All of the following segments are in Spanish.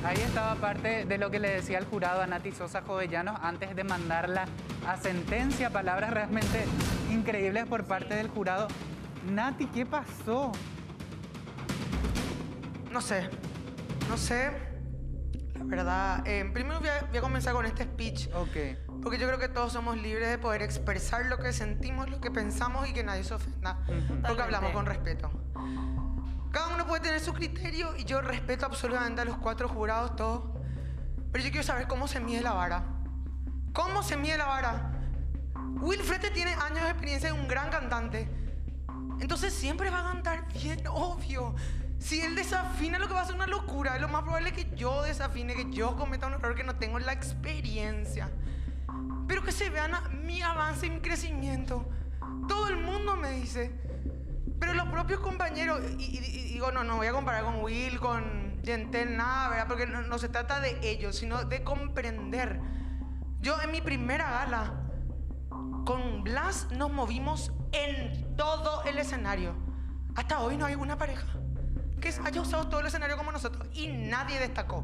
Ahí estaba parte de lo que le decía el jurado a Nati Sosa Jovellanos antes de mandarla a sentencia. Palabras realmente increíbles por parte del jurado. Nati, ¿qué pasó? No sé. La verdad, primero voy a comenzar con este speech. Ok. Porque yo creo que todos somos libres de poder expresar lo que sentimos, lo que pensamos y que nadie se ofenda. Porque hablamos con respeto. Cada uno puede tener su criterio y yo respeto absolutamente a los 4 jurados, todos. Pero yo quiero saber cómo se mide la vara. ¿Cómo se mide la vara? Will Flete tiene años de experiencia, es un gran cantante. Entonces siempre va a cantar bien, obvio. Si él desafina, lo que va a ser una locura. Es lo más probable que yo desafine, que yo cometa un error, que no tengo la experiencia. Pero que se vean mi avance y mi crecimiento. Todo el mundo me dice. Pero los propios compañeros, y digo, no voy a comparar con Will, con Yentel, nada, ¿verdad? Porque no se trata de ellos, sino de comprender. Yo en mi primera gala, con Blas nos movimos en todo el escenario. Hasta hoy no hay una pareja que haya usado todo el escenario como nosotros. Y nadie destacó.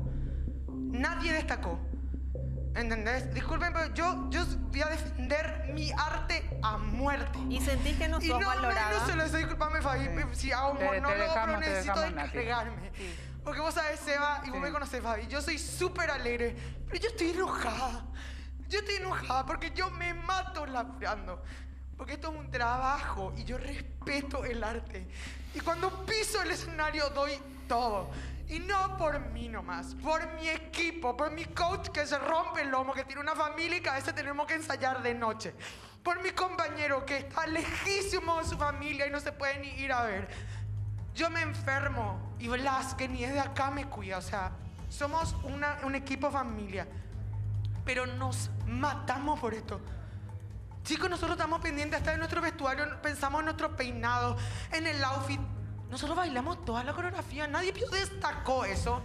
Nadie destacó. ¿Entendés? Disculpen, pero yo voy a defender mi arte a muerte. ¿Y sentís que no sos valorada? No se lo sé, disculpame, Fabi, si hago un monólogo, pero necesito descargarme. Sí. Porque vos sabés, Seba, y vos me conocés, Fabi, yo soy súper alegre, pero yo estoy enojada. Yo estoy enojada porque yo me mato laburando. Porque esto es un trabajo y yo respeto el arte. Y cuando piso el escenario doy todo. Y no por mí nomás, por mi equipo, por mi coach que se rompe el lomo, que tiene una familia y que a veces tenemos que ensayar de noche. Por mi compañero que está lejísimo de su familia y no se puede ni ir a ver. Yo me enfermo y Blas, que ni es de acá, me cuida. O sea, somos un equipo familia. Pero nos matamos por esto. Chicos, nosotros estamos pendientes hasta de nuestro vestuario, pensamos en nuestro peinado, en el outfit. Nosotros bailamos toda la coreografía, nadie destacó eso.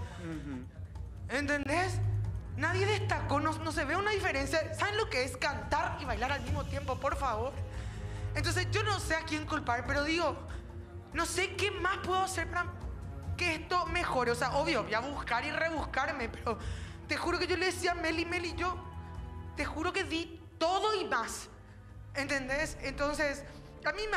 ¿Entendés? Nadie destacó, no se ve una diferencia. ¿Saben lo que es cantar y bailar al mismo tiempo, por favor? Entonces yo no sé a quién culpar, pero digo, no sé qué más puedo hacer para que esto mejore. O sea, obvio, voy a buscar y rebuscarme, pero te juro que yo le decía a Meli, yo te juro que di todo y más. ¿Entendés? Entonces, a mí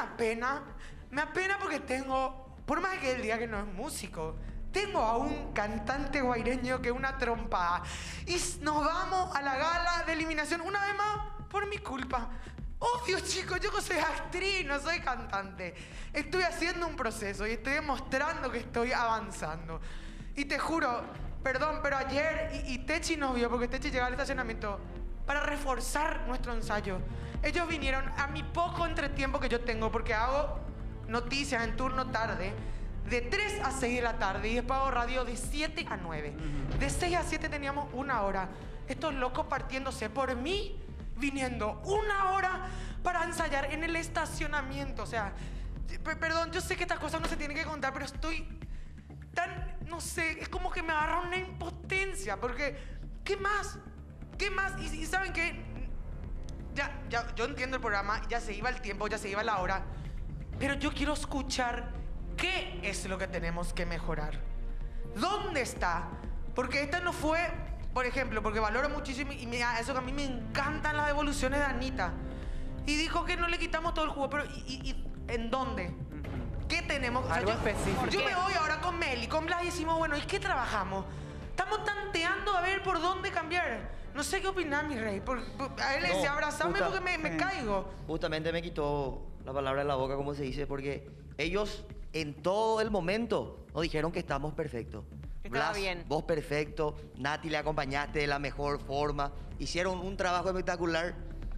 me apena porque tengo... Por más que él diga que no es músico, tengo a un cantante guaireño que es una trompada. Y nos vamos a la gala de eliminación una vez más por mi culpa. Obvio, chicos, yo no soy actriz, no soy cantante. Estoy haciendo un proceso y estoy demostrando que estoy avanzando. Y te juro, perdón, pero ayer y Techi nos vio, porque Techi llegaba al estacionamiento, para reforzar nuestro ensayo. Ellos vinieron a mi poco entretiempo que yo tengo, porque hago noticias en turno tarde, de 3 a 6 de la tarde, y después hago radio de 7 a 9. De 6 a 7 teníamos 1 hora. Estos locos partiéndose por mí, viniendo 1 hora para ensayar en el estacionamiento. O sea, perdón, yo sé que estas cosas no se tienen que contar, pero estoy tan, no sé, es como que me agarra una impotencia, porque ¿qué más? ¿Qué más? Y ¿saben qué? Ya, yo entiendo el programa, ya se iba el tiempo, ya se iba la hora. Pero yo quiero escuchar qué es lo que tenemos que mejorar. ¿Dónde está? Porque esta no fue, por ejemplo, porque valoro muchísimo y eso que a mí me encantan las devoluciones de Anita. Y dijo que no le quitamos todo el jugo, pero ¿y en dónde? ¿Qué tenemos? O sea, algo específico. Yo me voy ahora con Meli, con Blas y decimos, bueno, ¿y qué trabajamos? Estamos tanteando a ver por dónde cambiar. No sé qué opinar, mi rey. A él le decía, abrazame porque me caigo. Justamente me quitó la palabra de la boca, como se dice, porque ellos en todo el momento nos dijeron que estamos perfectos. Estaba bien. Vos perfecto, Nati le acompañaste de la mejor forma, hicieron un trabajo espectacular.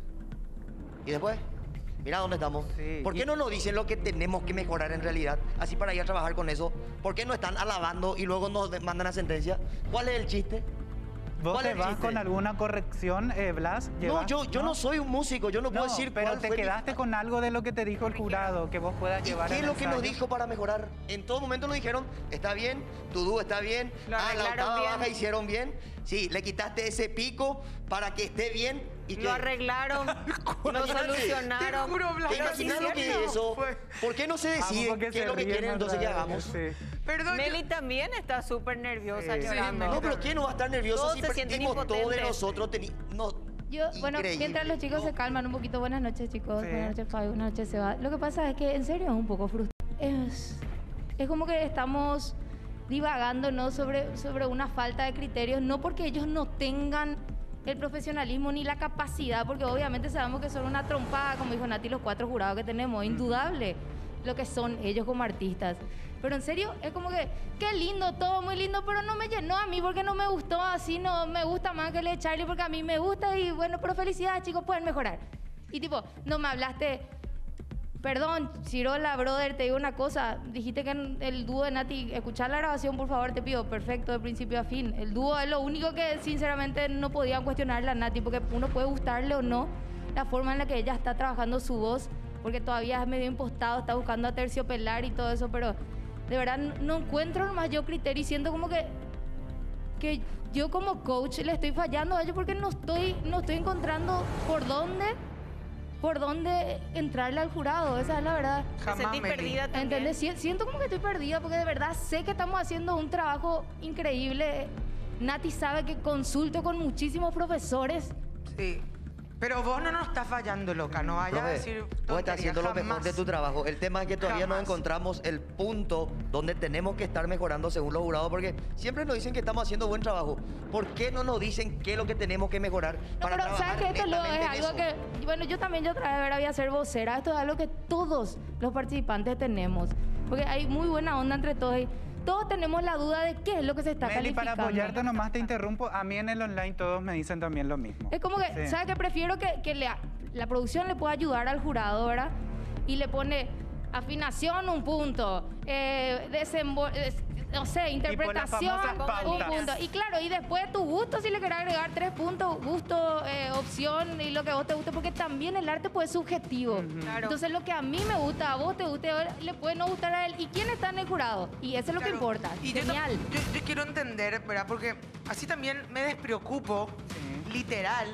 Y después, mira dónde estamos. Sí. ¿Por qué no nos dicen lo que tenemos que mejorar en realidad? Así para ir a trabajar con eso. ¿Por qué no están alabando y luego nos mandan a sentencia? ¿Cuál es el chiste? ¿Vos ¿Cuál te es el vas chiste? con alguna corrección, Blas? No, yo no soy un músico, yo no puedo decir pero cuál te fue mi- quedaste con algo de lo que te dijo el jurado, que vos puedas ¿Y llevar qué es al lo que nos ensayo. dijo para mejorar? En todo momento nos dijeron, está bien, tu dúo está bien, Lo la arreglaron octava bien. baja hicieron bien. Sí, le quitaste ese pico para que esté bien. ¿Y Lo qué? arreglaron, lo Imagínate. solucionaron. Te juro, Blanca, ¿Te imaginas sí, lo que cierto. es eso? Fue. ¿Por qué no se decide Amo que qué se es lo que ríen quieren entonces que otra hagamos? vez, sí. Perdón, Meli también está súper nerviosa, Sí. llorando. Sí, No, pero ¿quién no va a estar nervioso Todos si se sienten perdimos todo de impotentes. nosotros? No, Bueno, increíble. mientras los chicos No. se calman un poquito, buenas noches chicos, Sí. buenas noches Fabi, buenas noches Seba. Lo que pasa es que en serio es un poco frustrante. Es como que estamos divagando, ¿no? sobre una falta de criterios, no porque ellos no tengan el profesionalismo ni la capacidad, porque obviamente sabemos que son una trompada, como dijo Nati, los 4 jurados que tenemos, indudable lo que son ellos como artistas. Pero en serio, es como que, qué lindo, todo muy lindo, pero no me llenó a mí porque no me gustó, así no me gusta más que el de Charlie porque a mí me gusta y bueno, pero felicidades chicos, pueden mejorar. Y tipo, no me hablaste, perdón, Chirola, brother, te digo una cosa, dijiste que en el dúo de Nati, escuchar la grabación por favor, te pido, perfecto, de principio a fin. El dúo es lo único que sinceramente no podían cuestionarle a Nati porque uno puede gustarle o no la forma en la que ella está trabajando su voz, porque todavía es medio impostado, está buscando a terciopelar y todo eso, pero de verdad no encuentro nomás yo criterio y siento como que yo como coach le estoy fallando a ellos porque no estoy encontrando por dónde entrarle al jurado, esa es la verdad. Te jamás, sentís Meli. perdida también. ¿Entendés? Siento como que estoy perdida porque de verdad sé que estamos haciendo un trabajo increíble. Nati sabe que consulto con muchísimos profesores. Sí. Pero vos no nos estás fallando, loca. No vayas a Profe, decir vos tonterías, estás haciendo lo mejor jamás. de tu trabajo. El tema es que todavía no Jamás. encontramos el punto donde tenemos que estar mejorando según los jurados, porque siempre nos dicen que estamos haciendo buen trabajo. ¿Por qué no nos dicen qué es lo que tenemos que mejorar No, para pero trabajar sabes que esto luego es netamente en algo eso? que, bueno, yo otra vez voy a ser vocera, esto es algo que todos los participantes tenemos, porque hay muy buena onda entre todos y todos tenemos la duda de qué es lo que se está Meli, para calificando. apoyarte nomás te interrumpo. A mí en el online todos me dicen también lo mismo. Es como que, Sí. ¿sabes qué? Prefiero que la producción le pueda ayudar al jurado, ¿verdad? Y le pone afinación, un punto. No sé, interpretación, famosas un pautas. punto. Y claro, y después tu gusto, si le querés agregar 3 puntos, gusto, opción y lo que a vos te guste, porque también el arte pues es subjetivo. Claro. Entonces lo que a mí me gusta, a vos te guste, le puede no gustar a él. ¿Y quién está en el jurado? Y eso es lo que Claro. importa. Y yo, Genial. yo quiero entender, ¿verdad? Porque así también me despreocupo, literal.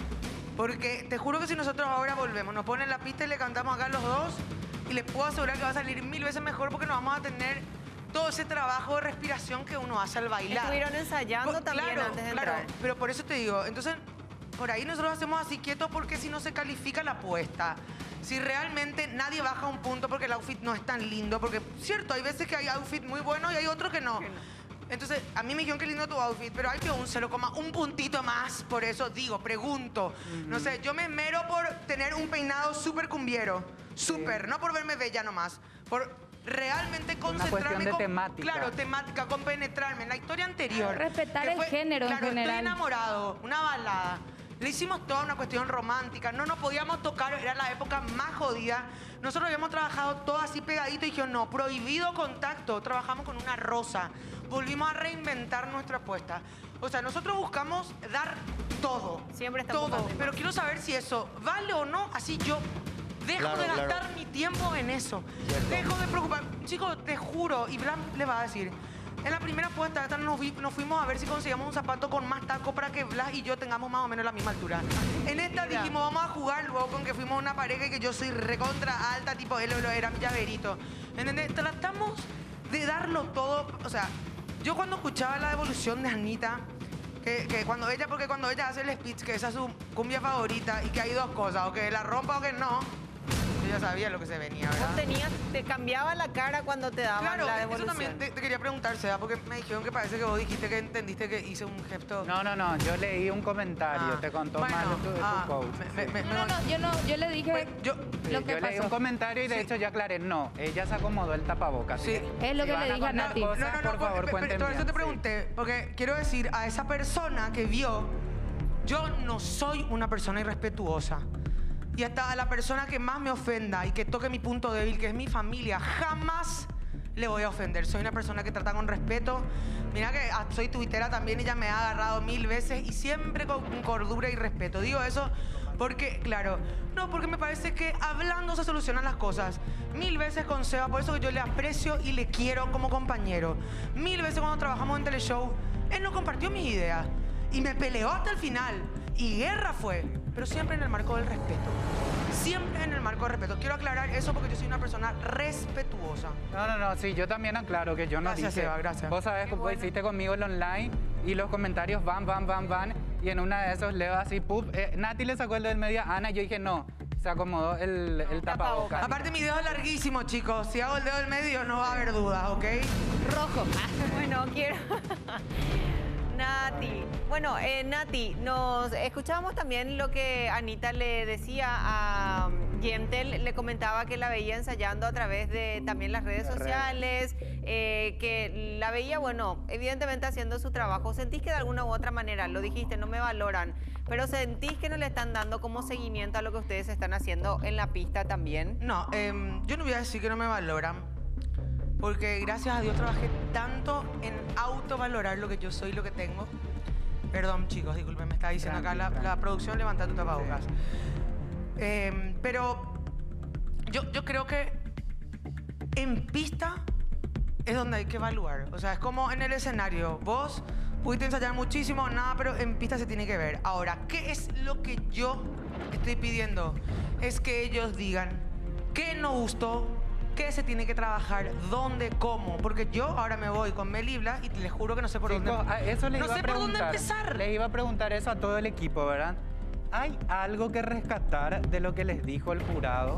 Porque te juro que si nosotros ahora volvemos, nos ponen la pista y le cantamos acá los dos, y les puedo asegurar que va a salir 1000 veces mejor porque nos vamos a tener todo ese trabajo de respiración que uno hace al bailar. Estuvieron ensayando también claro, antes de claro, entrar. pero por eso te digo, entonces, por ahí nosotros hacemos así quietos porque si no se califica la apuesta. Si realmente nadie baja un punto porque el outfit no es tan lindo, porque, cierto, hay veces que hay outfit muy bueno y hay otros que no. Entonces, a mí me dijeron que lindo tu outfit, pero hay que un 0,1 puntito más, por eso digo, pregunto. No sé, yo me esmero por tener un peinado súper cumbiero, súper, no por verme bella nomás, por realmente concentrarme cuestión de con, temática. claro, temática, compenetrarme. En la historia anterior. Respetar que el género en claro, general. Estoy enamorado, una balada. Le hicimos toda una cuestión romántica, no nos podíamos tocar, era la época más jodida. Nosotros habíamos trabajado todo así pegadito y dijeron, no, prohibido contacto. Trabajamos con una rosa. Volvimos a reinventar nuestra apuesta. O sea, nosotros buscamos dar todo. Siempre está todo. buscando más. Pero quiero saber si eso vale o no, así yo dejo Claro, de gastar claro. mi tiempo en eso. Cierto. Dejo de preocupar. Chicos, te juro, y Blan le va a decir, en la primera apuesta esta nos fuimos a ver si conseguíamos un zapato con más taco para que Blas y yo tengamos más o menos la misma altura. En esta Mira. dijimos, vamos a jugar luego con que fuimos una pareja y que yo soy recontra alta, tipo él era mi llaverito. ¿Entendés? Tratamos de darlo todo. O sea, yo cuando escuchaba la devolución de Anita, porque cuando ella hace el speech, que esa es su cumbia favorita y que hay dos cosas, o que la rompa o que no, yo ya sabía lo que se venía, ¿verdad? Te cambiaba la cara cuando te daban Claro, la eso devolución. también te quería preguntar, Seba, porque me dijeron que parece que vos dijiste que entendiste que hice un gesto. No, yo leí un comentario, Ah, te contó bueno, mal de tu coach. Yo le dije Bueno, yo- lo Sí, que yo leí pasó. un comentario y de Sí. hecho ya aclaré, no, ella se acomodó el tapabocas. Sí. Es lo que si le van dije a contar Nati. cosas, por favor, cuenten por eso bien, te sí. pregunté, porque quiero decir a esa persona que vio, yo no soy una persona irrespetuosa. Y hasta a la persona que más me ofenda y que toque mi punto débil, que es mi familia, jamás le voy a ofender. Soy una persona que trata con respeto. Mira que soy tuitera también, ella me ha agarrado 1000 veces y siempre con cordura y respeto. Digo eso porque, claro, no, porque me parece que hablando se solucionan las cosas. 1000 veces con Seba, por eso que yo le aprecio y le quiero como compañero. 1000 veces cuando trabajamos en Teleshow, él no compartió mis ideas y me peleó hasta el final. Y guerra fue. pero siempre en el marco del respeto. Siempre en el marco del respeto. Quiero aclarar eso porque yo soy una persona respetuosa. No, sí, yo también aclaro que yo no Gracias, dije. Eva, gracias. Vos sabés que vos hiciste conmigo el online y los comentarios van, y en una de esos leo así, pup, Nati le sacó el del medio a Ana y yo dije no, se acomodó el tapabocas. Aparte mi dedo es larguísimo, chicos. Si hago el dedo del medio no va a haber dudas, ¿ok? Rojo. Bueno, quiero... Nati. Bueno, Nati, nos escuchábamos también lo que Anita le decía a Yentel, le comentaba que la veía ensayando a través de también las redes sociales, que la veía, bueno, evidentemente haciendo su trabajo. ¿Sentís que de alguna u otra manera, lo dijiste, no me valoran, pero sentís que no le están dando como seguimiento a lo que ustedes están haciendo en la pista también? No, yo no voy a decir que no me valoran. Porque gracias a Dios trabajé tanto en autovalorar lo que yo soy y lo que tengo. Perdón, chicos, disculpen, me está diciendo acá la producción, levanta tu tapabocas. Sí. Pero yo creo que en pista es donde hay que evaluar. O sea, es como en el escenario. Vos pudiste ensayar muchísimo, nada, pero en pista se tiene que ver. Ahora, ¿qué es lo que yo estoy pidiendo? Es que ellos digan qué no gustó, qué se tiene que trabajar, dónde, cómo. Porque yo ahora me voy con Melibla y les juro que no sé por Chicos, dónde. eso les no iba sé a por dónde preguntar. empezar. Les iba a preguntar eso a todo el equipo, ¿verdad? ¿Hay algo que rescatar de lo que les dijo el jurado?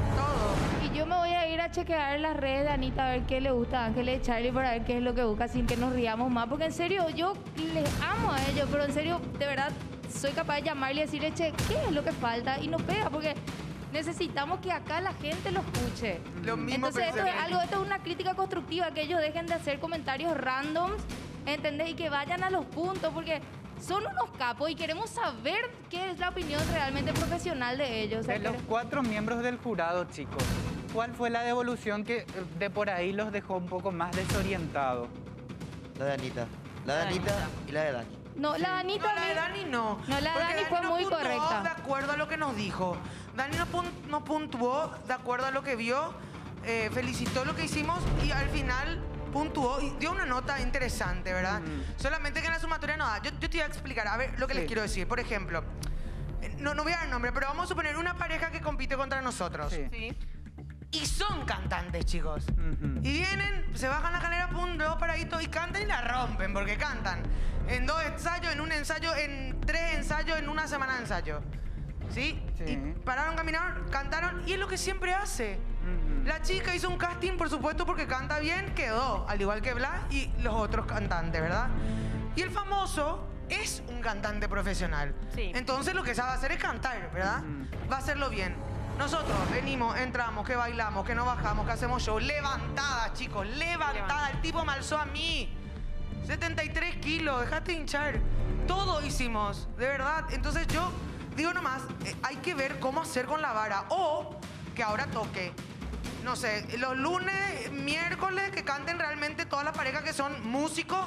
Todo. Y yo me voy a ir a chequear las redes de Anita a ver qué le gusta a Ángeles y Charlie para ver qué es lo que busca sin que nos riamos más. Porque en serio, yo les amo a ellos, pero en serio, de verdad, soy capaz de llamarle y decirle, che, ¿qué es lo que falta? Y no pega, porque necesitamos que acá la gente lo escuche. Lo mismo Entonces, pensé. esto es una crítica constructiva, que ellos dejen de hacer comentarios randoms, ¿entendés? Y que vayan a los puntos, porque son unos capos y queremos saber qué es la opinión realmente profesional de ellos. O sea, De los 4 miembros del jurado, chicos, ¿cuál fue la devolución que de por ahí los dejó un poco más desorientados? La de Anita. La de Anita y la de Dani. No, la Anita... No, la de Dani no. No, la de Porque Dani fue no muy puntuó correcta. de acuerdo a lo que nos dijo. Dani no puntuó de acuerdo a lo que vio, felicitó lo que hicimos y al final puntuó y dio una nota interesante, ¿verdad? Solamente que en la sumatoria no da. Yo te voy a explicar, a ver, lo que les quiero decir. Por ejemplo, no voy a dar nombre, pero vamos a suponer una pareja que compite contra nosotros. Sí. Y son cantantes, chicos. Y vienen, se bajan la escalera, pum, luego paradito y cantan y la rompen, porque cantan. En 2 ensayos, en un ensayo, en 3 ensayos, en una semana de ensayo. ¿Sí? Y pararon, caminaron, cantaron y es lo que siempre hace. La chica hizo un casting, por supuesto, porque canta bien, quedó, al igual que Blas y los otros cantantes, ¿verdad? Y el famoso es un cantante profesional. Sí. Entonces lo que sabe hacer es cantar, ¿verdad? Va a hacerlo bien. Nosotros venimos, entramos, que bailamos, que no bajamos, que hacemos show. Levantada, chicos, levantada. El tipo me alzó a mí. 73 kilos, dejate hinchar. Todo hicimos, de verdad. Entonces yo digo nomás, hay que ver cómo hacer con la vara. O que ahora toque, no sé, los lunes, miércoles, que canten realmente todas las parejas que son músicos.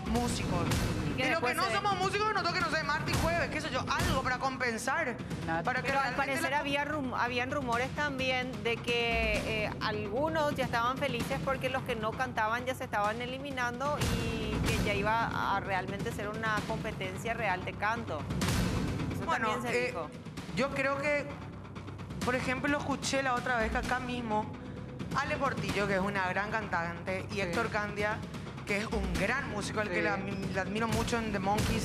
que Y los que después no se- somos músicos, que nos toque, no sé, martes y jueves, qué sé yo, algo para compensar. Nada. Para que Pero al realmente parecer habían rumores también de que algunos ya estaban felices porque los que no cantaban ya se estaban eliminando y que ya iba a realmente ser una competencia real de canto. Eso Bueno, también se dijo. yo creo que, por ejemplo, escuché la otra vez que acá mismo Ale Portillo, que es una gran cantante, y Héctor Candia, que es un gran músico, al que Sí. le admiro mucho en The Monkees,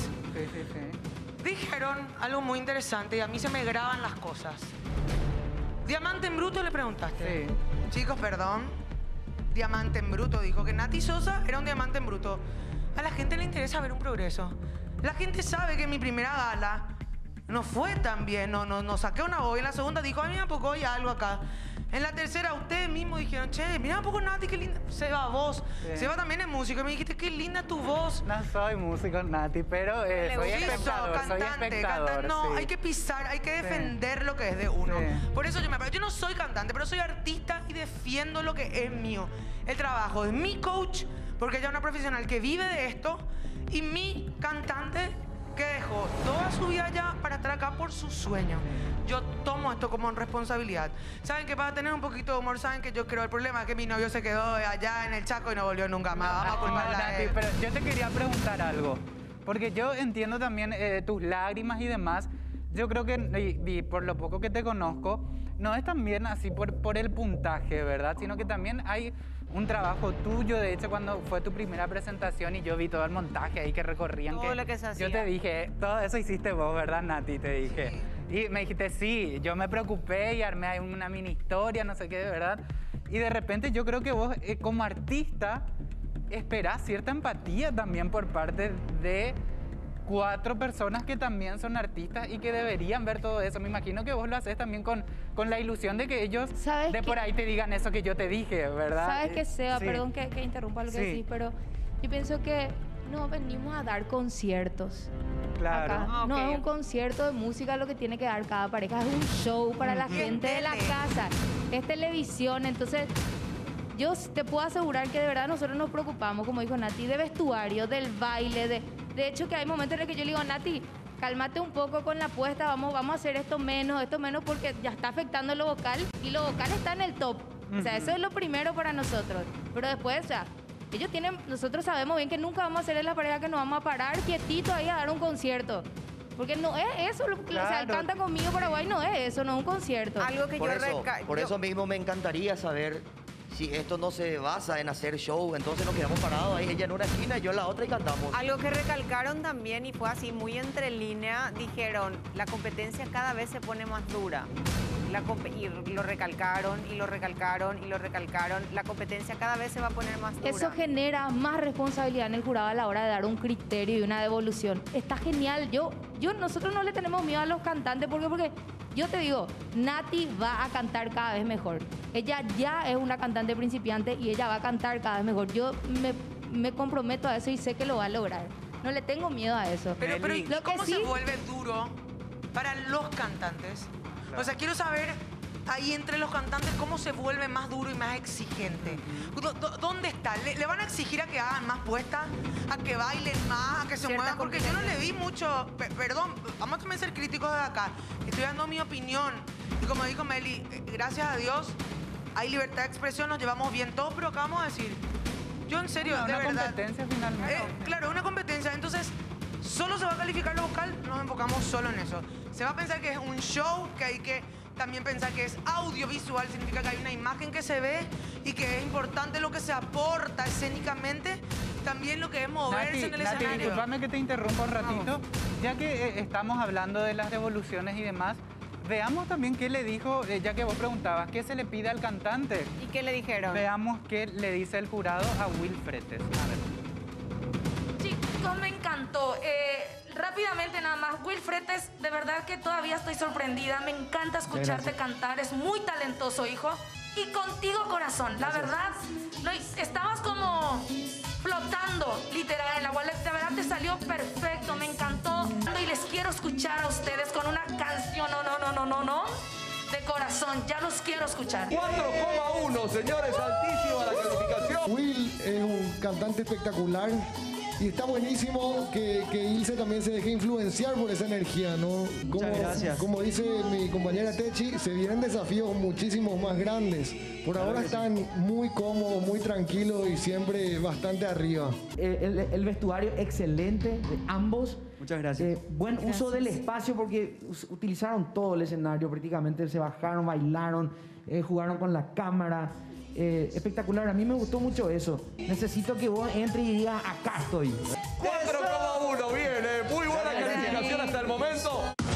Sí. dijeron algo muy interesante y a mí se me graban las cosas. ¿Diamante en bruto le preguntaste? Sí. Chicos, perdón. Diamante en bruto dijo que Nati Sosa era un diamante en bruto. A la gente le interesa ver un progreso. La gente sabe que en mi primera gala no fue tan bien, no saqué una voz. En la segunda dijo, a mí tampoco hay algo acá. En la tercera, ustedes mismos dijeron, che, mira un poco Nati, qué linda. Seba, vos. Sí. Seba también es músico. Y me dijiste, qué linda tu voz. No soy músico, Nati, pero soy Sí, espectador, soy espectador. No, sí. hay que pisar, hay que defender lo que es de uno. Sí. Por eso yo no soy cantante, pero soy artista y defiendo lo que es mío. El trabajo de mi coach, porque ella es una profesional que vive de esto, y mi cantante que dejó toda su vida ya para estar acá por su sueño. Yo tomo esto como responsabilidad. Saben que para tener un poquito de humor, saben que yo creo el problema es que mi novio se quedó allá en el Chaco y no volvió nunca más. Vamos a culparla a Nati, él. pero yo te quería preguntar algo, porque yo entiendo también tus lágrimas y demás. yo creo que, y por lo poco que te conozco, no es también así por el puntaje, ¿verdad? Sino que también hay un trabajo tuyo. De hecho, cuando fue tu primera presentación y yo vi todo el montaje ahí que recorrían. Todo lo que se hacía. Yo te dije, todo eso hiciste vos, ¿verdad, Nati? Te dije. Y me dijiste, sí, yo me preocupé y armé ahí una mini historia, no sé qué, de verdad. Y de repente yo creo que vos, como artista, esperás cierta empatía también por parte de 4 personas que también son artistas y que deberían ver todo eso. Me imagino que vos lo haces también con la ilusión de que ellos de por ahí te digan eso que yo te dije, ¿verdad? Sabes que Seba, Sí. perdón que interrumpa lo que Sí. decís, pero yo pienso que no venimos a dar conciertos. Claro. Acá. Ah, ok. No es un concierto de música lo que tiene que dar cada pareja, es un show para la Y en gente de la tele. casa, es televisión, entonces yo te puedo asegurar que de verdad nosotros nos preocupamos, como dijo Nati, de vestuario, del baile, de hecho que hay momentos en los que yo le digo, Nati, cálmate un poco con la apuesta, vamos a hacer esto menos porque ya está afectando lo vocal y lo vocal está en el top. O sea, eso es lo primero para nosotros, pero después, o sea, nosotros sabemos bien que nunca vamos a ser la pareja que nos vamos a parar quietito ahí a dar un concierto. Porque no es eso, o sea, el Claro. Canta Conmigo Paraguay no es eso, no es un concierto. Algo que Por eso mismo me encantaría saber si esto no se basa en hacer show, entonces nos quedamos parados ahí, ella en una esquina y yo en la otra y cantamos. Algo que recalcaron también y fue así muy entre línea, dijeron, la competencia cada vez se pone más dura. Y lo recalcaron, y lo recalcaron, y lo recalcaron. La competencia cada vez se va a poner más dura. Eso genera más responsabilidad en el jurado a la hora de dar un criterio y una devolución. Está genial. Nosotros no le tenemos miedo a los cantantes porque yo te digo, Nati va a cantar cada vez mejor. Ella ya es una cantante principiante y ella va a cantar cada vez mejor. Yo me comprometo a eso y sé que lo va a lograr. No le tengo miedo a eso. Pero Meli. ¿y Lo que cómo se sí- vuelve duro para los cantantes? O sea, quiero saber ahí entre los cantantes cómo se vuelve más duro y más exigente. ¿Dónde está? ¿Le van a exigir a que hagan más puestas? ¿A que bailen más? ¿A que se Cierta muevan? Porque yo no le vi mucho... Perdón, vamos también a ser críticos de acá. Estoy dando mi opinión. Y como dijo Meli, gracias a Dios hay libertad de expresión, nos llevamos bien todos, pero acá vamos a decir... Yo en serio, Una de verdad... competencia finalmente. Claro, una competencia. Entonces, solo se va a calificar lo vocal, nos enfocamos solo en eso. Se va a pensar que es un show, que hay que también pensar que es audiovisual, significa que hay una imagen que se ve y que es importante lo que se aporta escénicamente, también lo que es moverse en el Nati, escenario. discúlpame que te interrumpa un ratito. Ya que estamos hablando de las devoluciones y demás, veamos también qué le dijo, ya que vos preguntabas, ¿qué se le pide al cantante? ¿Y qué le dijeron? Veamos qué le dice el jurado a Will Fretes. A ver. Chicos, me encantó. Rápidamente nada más, Will Fretes, de verdad que todavía estoy sorprendida. Me encanta escucharte cantar, es muy talentoso, hijo. Y contigo, corazón, la verdad, estabas como flotando, literal, en la agua. De verdad te salió perfecto, me encantó. Y les quiero escuchar a ustedes con una canción, no, de corazón, ya los quiero escuchar. 4,1, señores, altísima la calificación. Will es un cantante espectacular y está buenísimo que Ilse también se deje influenciar por esa energía, ¿no? Como dice mi compañera Techi, se vienen desafíos muchísimos más grandes. Por ahora están muy cómodos, muy tranquilos y siempre bastante arriba. El vestuario excelente de ambos. Muchas gracias. Buen uso del espacio porque utilizaron todo el escenario prácticamente. Se bajaron, bailaron, jugaron con la cámara. Espectacular, a mí me gustó mucho eso. Necesito que vos entres y digas, acá estoy. 4,1, viene. Muy buena calificación hasta el momento.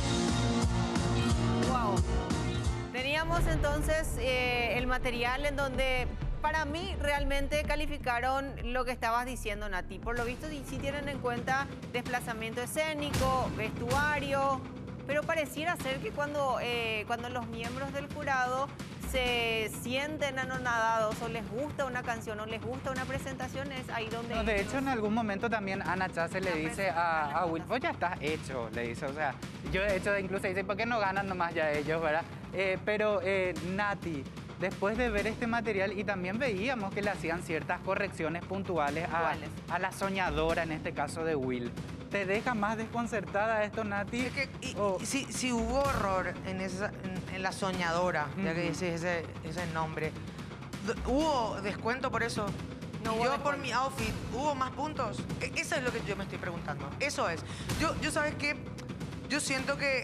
Wow. Teníamos entonces el material en donde para mí realmente calificaron lo que estabas diciendo, Nati. Por lo visto sí tienen en cuenta desplazamiento escénico, vestuario, pero pareciera ser que cuando los miembros del jurado se sienten anonadados o les gusta una canción o les gusta una presentación, es ahí donde... No, de ellos- hecho, en algún momento también Ana Chase le dice a Will, vos ya estás hecho, le dice, o sea, yo de hecho incluso dice, ¿por qué no ganan nomás ya ellos, verdad? Pero Nati, después de ver este material y también veíamos que le hacían ciertas correcciones puntuales a la soñadora, en este caso de Will. ¿Te deja más desconcertada esto, Nati? Es que, O- si hubo error en la soñadora, ya que dice ese nombre, ¿hubo descuento por eso? No Y hubo yo descuento. por mi outfit, ¿hubo más puntos? Eso es lo que yo me estoy preguntando. Eso es. Yo ¿sabes qué? Yo siento que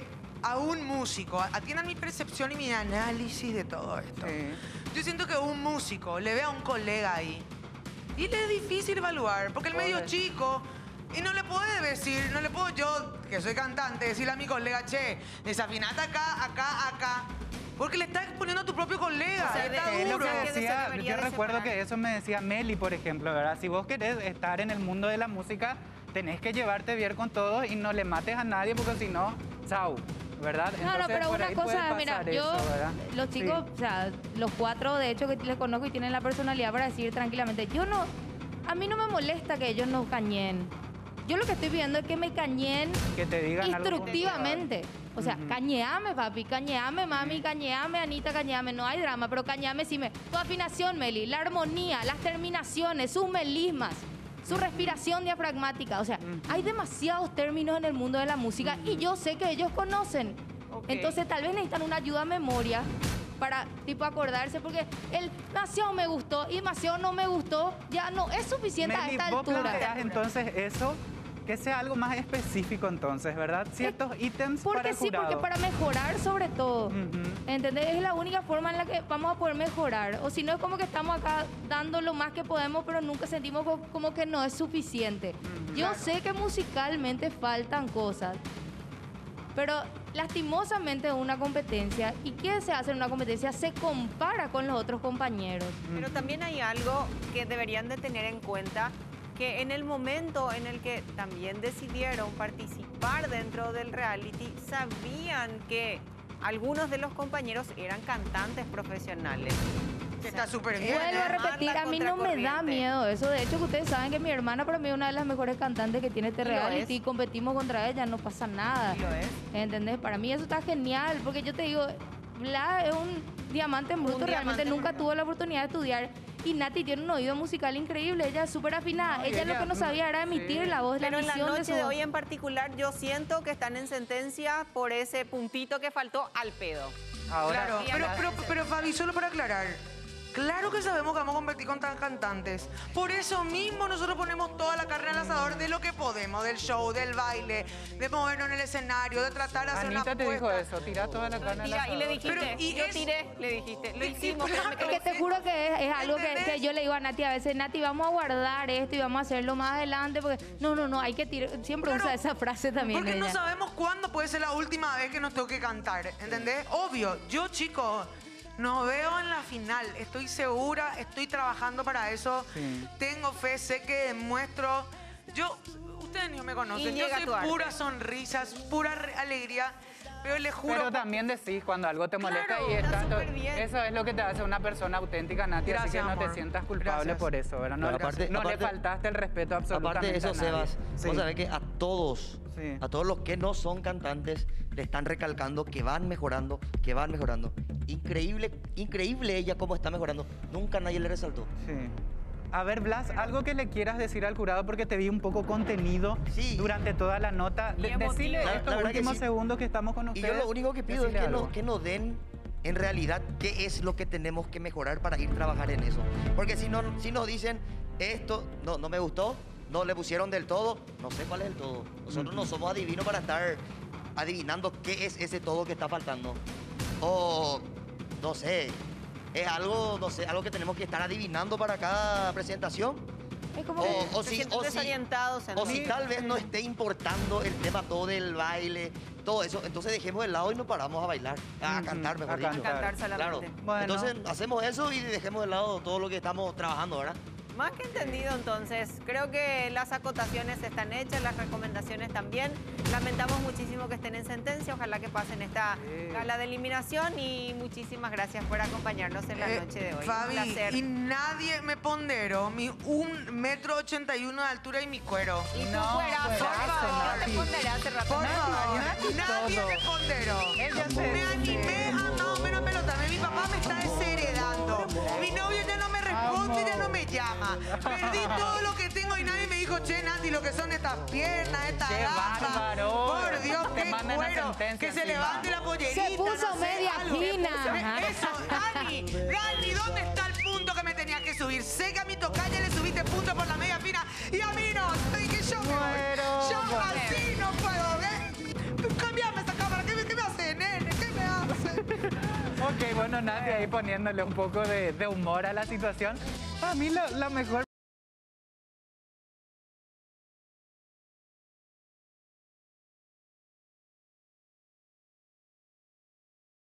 a un músico, atiendan mi percepción y mi análisis de todo esto. Sí. Yo siento que un músico le ve a un colega ahí y le es difícil evaluar, porque el medio es chico y no le puede decir, no le puedo yo, que soy cantante, decirle a mi colega, che, desafinate acá, acá, acá. Porque le estás exponiendo a tu propio colega. O sea, está Es lo duro. que decía, debería yo de recuerdo separar. que eso me decía Meli, por ejemplo, ¿verdad? Si vos querés estar en el mundo de la música, tenés que llevarte bien con todos y no le mates a nadie porque si no, chau, ¿verdad? No, Entonces, pero por una ahí puede cosa, mira, pasar yo, eso, ¿verdad? los chicos, Sí. o sea, los 4 de hecho que les conozco y tienen la personalidad para decir tranquilamente, a mí no me molesta que ellos nos cañen. Yo lo que estoy viendo es que me cañen Que te digan algo instructivamente. O sea, cañeame, papi, cañeame, mami, cañeame, Anita, cañeame. No hay drama, pero cañeame sí tu afinación, Meli, la armonía, las terminaciones, sus melismas, su respiración diafragmática. O sea, hay demasiados términos en el mundo de la música y yo sé que ellos conocen. Ok. Entonces, tal vez necesitan una ayuda a memoria para, tipo, acordarse, porque el demasiado me gustó y demasiado no me gustó, ya no es suficiente a Meli, esta vos altura. planteás entonces eso, que sea algo más específico entonces, ¿verdad? Ciertos ítems para Porque el sí, jurado. porque para mejorar sobre todo. Ujú. ¿Entendés? Es la única forma en la que vamos a poder mejorar. O si no, es como que estamos acá dando lo más que podemos, pero nunca sentimos como que no es suficiente. Yo sé que musicalmente faltan cosas, pero lastimosamente es una competencia. ¿Y qué se hace en una competencia? Se compara con los otros compañeros. Pero también hay algo que deberían de tener en cuenta, que en el momento en el que también decidieron participar dentro del reality, sabían que algunos de los compañeros eran cantantes profesionales. Que está súper bien. Vuelvo a repetir, a mí no me da miedo eso. De hecho, que ustedes saben que mi hermana para mí es una de las mejores cantantes que tiene este Y lo reality. es. Y competimos contra ella, no pasa nada. Y lo es. ¿Entendés? Para mí eso está genial, porque yo te digo, Bla es un diamante en bruto, realmente diamante en nunca bruto. tuvo la oportunidad de estudiar. Y Nati tiene un oído musical increíble, ella es súper afinada. Ella lo que no sabía era emitir la voz, la Pero en la emisión de noche su de voz. hoy en particular, yo siento que están en sentencia por ese puntito que faltó al pedo. Ahora, Claro, pero Fabi, solo para aclarar. Claro que sabemos que vamos a competir con tan cantantes. Por eso mismo nosotros ponemos toda la carne al asador de lo que podemos, del show, del baile, de movernos en el escenario, de tratar de hacer una Anita te dijo apuesta. eso, tira toda la carne al Tira, y le asador. dijiste, Pero, y yo es- tiré, le dijiste, lo hicimos. claro, créeme Es que te juro que es algo que ¿Entendés? yo le digo a Nati a veces, Nati, vamos a guardar esto y vamos a hacerlo más adelante, porque no, hay que tirar, siempre Claro, usa esa frase también Porque no ella. sabemos cuándo puede ser la última vez que nos toque cantar, ¿entendés? Obvio, yo, chicos, nos veo en la final. Estoy segura, estoy trabajando para eso. Sí. Tengo fe, sé que demuestro. Ustedes ni me conocen. Y Yo llega soy tu arte. pura sonrisas, pura alegría. Pero les juro. Pero también decís cuando algo te molesta Claro, y está tanto- súper bien. eso es lo que te hace una persona auténtica, Nati, así Gracias, que no amor. te sientas culpable Gracias. por eso, ¿verdad? No, Pero aparte- no le aparte- faltaste el respeto absolutamente Aparte de eso, a nadie. Sebas, Sí. vos sabés que a todos, Sí. a todos los que no son cantantes, le están recalcando que van mejorando, que van mejorando. Increíble ella cómo está mejorando. Nunca nadie le resaltó. Sí. A ver, Blas, algo que le quieras decir al jurado porque te vi un poco contenido Sí. durante toda la nota. Y emotivo. Decile La estos verdad que últimos sí. segundos que estamos con Y ustedes. yo lo único que pido es decile que, algo. que nos den en realidad qué es lo que tenemos que mejorar para ir a trabajar en eso. Porque si nos dicen esto no me gustó, no le pusieron del todo, no sé cuál es el todo. Nosotros no somos adivinos para estar adivinando qué es ese todo que está faltando. O no sé, es algo, no sé, algo que tenemos que estar adivinando para cada presentación. Es como que O Se si, sienten o si- desorientados en o si sí. tal vez no esté importando el tema todo del baile, todo eso, entonces dejemos de lado y nos paramos a bailar, a Ujú, cantar, mejor a dicho. cantar. Cantar Claro. solamente. Bueno. Entonces hacemos eso y dejemos de lado todo lo que estamos trabajando, ¿verdad? Más que entendido, entonces. Creo que las acotaciones están hechas, las recomendaciones también. Lamentamos muchísimo que estén en sentencia. Ojalá que pasen esta Sí. gala de eliminación y muchísimas gracias por acompañarnos en la noche de hoy. Fabi, Un placer. y nadie me ponderó mi 1,81 m de altura y mi cuero. Y tu No, cuerazo, cuerazo, yo te Nati. ponderé hace rato. Por favor, Nati, nadie todo. me ponderó. Ella se- Me animé a no menos pelotarme. Mi papá me está desheredando. Mi novio ya no me responde, ya no me llama. Perdí todo lo que tengo y nadie me dijo, che, Nati, lo que son estas piernas, estas ¡Qué gafas. bárbaro! Por Dios, Te qué mandan la cuero. sentencia Que se encima. levante la pollerita. Se puso no sé, media algo. fina, ajá. Eso, Dani, ¿dónde está el punto que me tenías que subir? Sé que a mi tocaya le subiste punto por la media fina y a mí no. Dije, yo me voy. Muero. Yo así no puedo, ¿ves? Cambiame esa cámara, ¿qué me haces Ok, bueno, Nati ahí poniéndole un poco de humor a la situación. Para mí la mejor